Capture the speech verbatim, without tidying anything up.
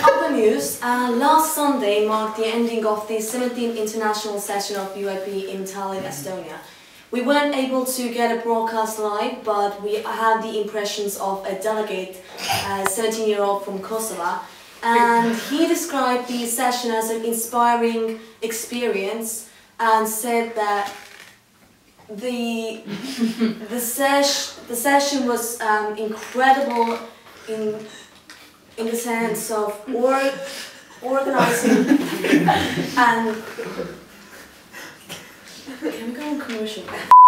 other news, uh, last Sunday marked the ending of the seventeenth international session of U I P in Tallinn, Estonia. We weren't able to get a broadcast live, but we had the impressions of a delegate, a seventeen-year-old from Kosovo, and he described the session as an inspiring experience and said that the the, ses the session was um, incredible in in the sense of or organizing and can we go on commercial?